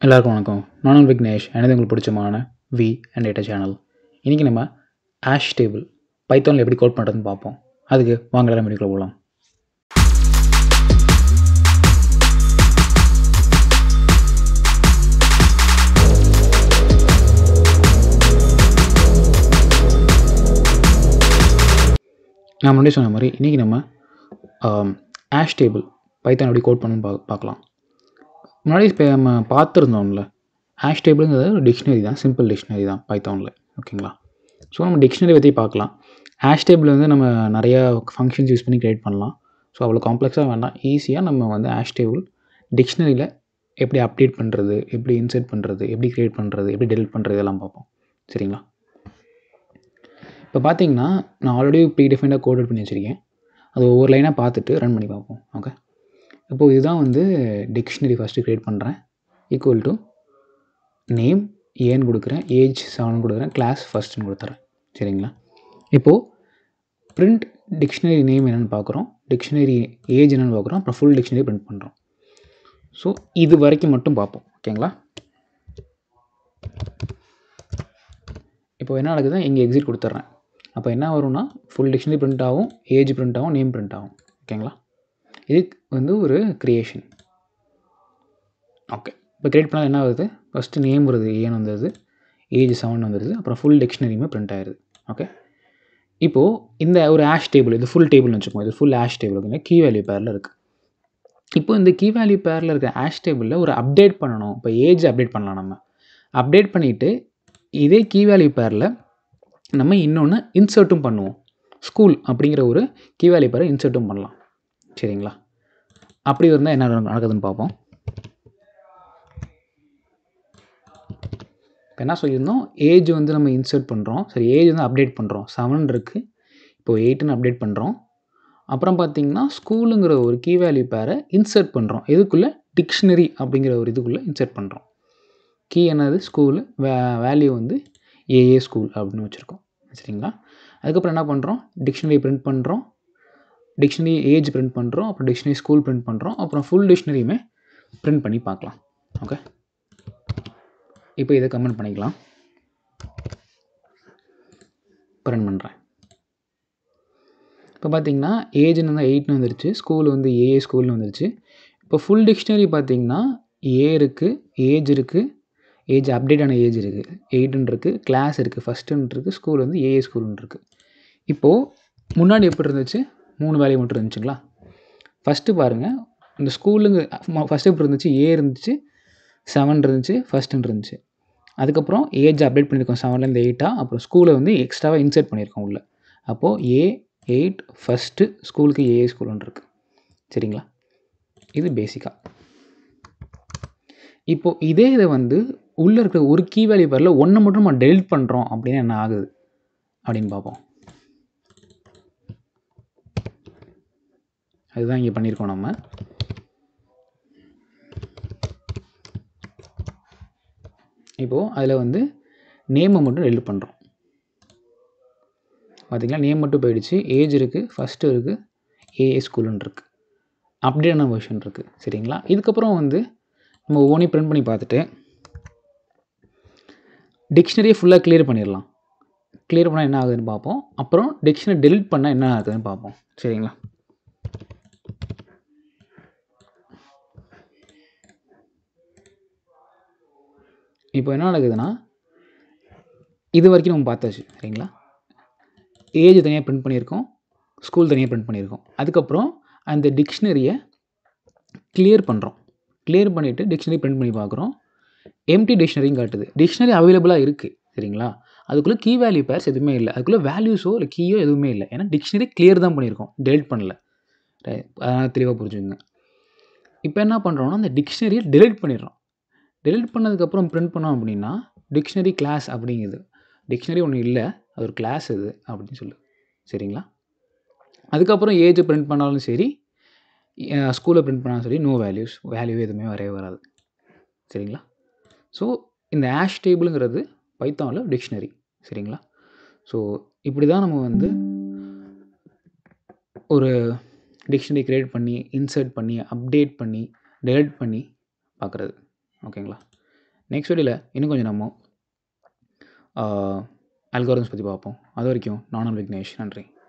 எல்லாருக்கும் வணக்கம். நான் விக்னேஷ். எனது உங்களுக்கு பிடிச்சமான வி அண்ட் டேட்டா சேனல். இன்றைக்கி நம்ம ஹேஷ் டேபிள் பைத்தானில் எப்படி கோட் பண்ணுறதுன்னு பார்ப்போம். அதுக்கு வாங்க எல்லாரும் வீடியோக்குள்ள போகலாம். நான் முன்னாடி சொன்ன மாதிரி இன்றைக்கி நம்ம ஹேஷ் டேபிள் பைத்தான் எப்படி கோட் பண்ணணும்னு பார்க்கலாம். முன்னாடி இப்போ நம்ம பார்த்துருந்தோம்ல, ஹேஷ் டேபிளுங்கிறது ஒரு டிக்ஷனரி தான், சிம்பிள் டிக்ஷனரி தான் பைத்தானில். ஓகேங்களா? ஸோ நம்ம டிக்ஷனரி பற்றி பார்க்கலாம். ஹேஷ் டேபிள் வந்து நம்ம நிறையா ஃபங்க்ஷன்ஸ் யூஸ் பண்ணி க்ரியேட் பண்ணலாம். ஸோ அவ்வளோ காம்ப்ளெக்ஸாக வேண்டாம், ஈஸியாக நம்ம வந்து ஹேஷ் டேபிள் டிக்ஷனரியில் எப்படி அப்டேட் பண்ணுறது, எப்படி இன்சர்ட் பண்ணுறது, எப்படி க்ரியேட் பண்ணுறது, எப்படி டெலிட் பண்ணுறது இதெல்லாம் பார்ப்போம். சரிங்களா? இப்போ பார்த்தீங்கன்னா நான் ஆல்ரெடி ப்ரீடிஃபைண்டாக கோட் பண்ணி வச்சுருக்கேன். அது ஒவ்வொரு லைனாக பார்த்துட்டு ரன் பண்ணி பார்ப்போம். ஓகே, இப்போது இதுதான் வந்து டிக்ஷனரி ஃபஸ்ட்டு க்ரியேட் பண்ணுறேன். ஈக்குவல் டு நேம் ஏன்னு கொடுக்குறேன், ஏஜ் 7 கொடுக்குறேன், கிளாஸ் ஃபஸ்ட்டுன்னு கொடுத்துறேன். சரிங்களா? இப்போது பிரிண்ட் டிக்ஷனரி நேம் என்னென்னு பார்க்குறோம், டிக்ஷனரி ஏஜ் என்னென்னு பார்க்குறோம், அப்புறம் ஃபுல் டிக்ஷனரி பிரிண்ட் பண்ணுறோம். ஸோ இது வரைக்கும் மட்டும் பார்ப்போம். ஓகேங்களா? இப்போ என்ன நடக்குது, இங்கே எக்ஸிட் கொடுத்துட்றேன். அப்போ என்ன வரும்னா ஃபுல் டிக்ஷனரி பிரிண்ட் ஆகும், ஏஜ் பிரிண்ட் ஆகும், நேம் பிரிண்ட் ஆகும். ஓகேங்களா? இது வந்து ஒரு க்ரியேஷன். ஓகே, இப்போ க்ரியேட் பண்ணால் என்ன வருது, ஃபஸ்ட்டு நேம் வருது, ஏன்னு வந்துடுது, ஏஜ் 7 வந்துடுது, அப்புறம் ஃபுல் டிக்ஷனரியுமே பிரிண்ட் ஆகிடுது. ஓகே, இப்போது இந்த ஒரு ஹேஷ் டேபிள், இது ஃபுல் டேபிள்னு வச்சுக்கோங்க, இது ஃபுல் ஹேஷ் டேபிள் ஓகேங்க, கீ வேல்யூ பேரில் இருக்குது. இப்போ இந்த கீ வேல்யூ பேரில் இருக்க ஹேஷ் டேபிளில் ஒரு அப்டேட் பண்ணணும். இப்போ ஏஜ் அப்டேட் பண்ணலாம். நம்ம அப்டேட் பண்ணிவிட்டு இதே கீ வேல்யூ பேரில் நம்ம இன்னொன்று இன்சர்ட்டும் பண்ணுவோம். ஸ்கூல் அப்படிங்கிற ஒரு கீ வேல்யூ பேரை இன்சர்ட்டும் பண்ணலாம். சரிங்களா? அப்படி இருந்தால் என்ன நடக்குதுன்னு பார்ப்போம். இப்போ என்ன சொல்லியிருந்தோம், ஏஜ் வந்து நம்ம இன்சர்ட் பண்ணுறோம். சரி, ஏஜ் வந்து அப்டேட் பண்ணுறோம். 7 இருக்குது, இப்போது 8ன்னு அப்டேட் பண்ணுறோம். அப்புறம் பார்த்திங்கன்னா ஸ்கூலுங்கிற ஒரு கீ வேல்யூ பேரை இன்சர்ட் பண்ணுறோம். இதுக்குள்ளே டிக்ஷனரி அப்படிங்கிற ஒரு இதுக்குள்ளே இன்சர்ட் பண்ணுறோம். கீ என்னது, ஸ்கூலு, வேல்யூ வந்து ஏஏ ஸ்கூல் அப்படின்னு வச்சுருக்கோம். சரிங்களா? அதுக்கப்புறம் என்ன பண்ணுறோம், டிக்ஷனரி பிரிண்ட் பண்ணுறோம், டிக்ஷனரி ஏஜ் பிரிண்ட் பண்ணுறோம், அப்புறம் டிக்ஷனரி ஸ்கூல் பிரிண்ட் பண்ணுறோம், அப்புறம் ஃபுல் டிக்ஷனரியுமே பிரிண்ட் பண்ணி பார்க்கலாம். ஓகே, இப்போ இதை கமெண்ட் பண்ணிக்கலாம். ரன் பண்ணுறேன். இப்போ பார்த்தீங்கன்னா ஏஜ்னு வந்து 8ன்னு வந்துருச்சு, ஸ்கூல் வந்து ஏஏ ஸ்கூல்னு வந்துருச்சு. இப்போ ஃபுல் டிக்ஷனரி பார்த்தீங்கன்னா ஏ இருக்குது, ஏஜ் இருக்குது, ஏஜ் அப்டேட் ஆன ஏஜ் இருக்குது, 8ன்னு இருக்குது, கிளாஸ் இருக்குது, ஃபஸ்ட்டுன்னு இருக்குது, ஸ்கூல் வந்து ஏஏ ஸ்கூல்னு இருக்குது. இப்போது முன்னாடி எப்படி இருந்துச்சு, 3 வேல்யூ மட்டும் இருந்துச்சுங்களா? ஃபஸ்ட்டு பாருங்கள், இந்த ஸ்கூலுங்க ஃபஸ்ட்டு எப்படி இருந்துச்சு, ஏ இருந்துச்சு, 7 இருந்துச்சு, ஃபஸ்ட்டுன்னு இருந்துச்சு. அதுக்கப்புறம் ஏஜ் அப்டேட் பண்ணியிருக்கோம், 7லேருந்து 8, அப்புறம் ஸ்கூலை வந்து எக்ஸ்ட்ராவாக இன்சர்ட் பண்ணியிருக்கோம் உள்ள. அப்போது ஏ 8 ஃபஸ்ட்டு, ஸ்கூலுக்கு ஏஏ ஸ்கூல்னு இருக்குது. சரிங்களா? இது பேசிக்காக. இப்போது இதே இதை வந்து உள்ளே இருக்கிற ஒரு கீ வேல்யூ பேரில் ஒன்றை மட்டும் நம்ம டெலிட் பண்ணுறோம் அப்படின்னா என்ன ஆகுது அப்படின்னு பார்ப்போம். அதுதான் இங்கே பண்ணியிருக்கோம் நம்ம. இப்போது அதில் வந்து நேமை மட்டும் டெலிட் பண்ணுறோம். பார்த்திங்களா, நேம் மட்டும் போயிடுச்சு, ஏஜ் இருக்குது, ஃபஸ்ட்டு இருக்குது, ஏஏ ஸ்கூலுன்னு இருக்குது, அப்டேட்டான வெர்ஷன் இருக்குது. சரிங்களா? இதுக்கப்புறம் வந்து நம்ம ஒவ்வொன்றையும் பிரிண்ட் பண்ணி பார்த்துட்டு டிக்ஷனரியை ஃபுல்லாக கிளியர் பண்ணிடலாம். கிளியர் பண்ணால் என்ன ஆகுதுன்னு பார்ப்போம். அப்புறம் டிக்ஷனரி டெலிட் பண்ணால் என்ன ஆகுதுன்னு பார்ப்போம். சரிங்களா? இப்போ என்ன நடக்குதுன்னா, இது வரைக்கும் நம்ம பார்த்தாச்சு. சரிங்களா? ஏஜ் தனியாக பிரிண்ட் பண்ணியிருக்கோம், ஸ்கூல் தனியாக பிரிண்ட் பண்ணியிருக்கோம். அதுக்கப்புறம் அந்த டிக்ஷனரியை கிளியர் பண்ணுறோம். கிளியர் பண்ணிவிட்டு டிக்ஷனரி பிரிண்ட் பண்ணி பார்க்குறோம். எம்டி டிக்ஷனரியும் காட்டுது. டிக்ஷனரி அவைலபிளாக இருக்குது. சரிங்களா? அதுக்குள்ளே கீ வேல்யூ பேர்ஸ் எதுவுமே இல்லை, அதுக்குள்ளே வேல்யூஸோ இல்லை கீயோ எதுவுமே இல்லை. ஏன்னா டிக்ஷனரி கிளியர் தான் பண்ணியிருக்கோம், டெலிட் பண்ணல. அதனால் தெளிவாக புரிஞ்சுங்க. இப்போ என்ன பண்ணுறோம்னா, அந்த டிக்ஷனரியை டெலிட் பண்ணிடுறோம். டெலிட் பண்ணதுக்கப்புறம் பிரிண்ட் பண்ணோம் அப்படின்னா டிக்ஷனரி கிளாஸ் அப்படிங்குது. டிக்ஷனரி ஒன்று இல்லை, அது ஒரு கிளாஸ் இது அப்படின்னு சொல்லு. சரிங்களா? அதுக்கப்புறம் ஏஜ் பிரிண்ட் பண்ணாலும் சரி, ஸ்கூலை பிரிண்ட் பண்ணாலும் சரி, நோ வேல்யூஸ், வேல்யூ எதுவுமே வரவே வராது. சரிங்களா? ஸோ இந்த ஹேஷ் டேபிளுங்கிறது பைத்தானில் டிக்ஷனரி. சரிங்களா? ஸோ இப்படி தான் நம்ம வந்து ஒரு டிக்ஷனரி க்ரியேட் பண்ணி, இன்சர்ட் பண்ணி, அப்டேட் பண்ணி, டெலிட் பண்ணி பார்க்குறது. ஓகேங்களா? நெக்ஸ்ட் வீடியோவில் இன்னும் கொஞ்சம் நம்ம அல்காரிதம்ஸ் பற்றி பார்ப்போம். அது வரைக்கும் நானும் விக்னேஷ். நன்றி.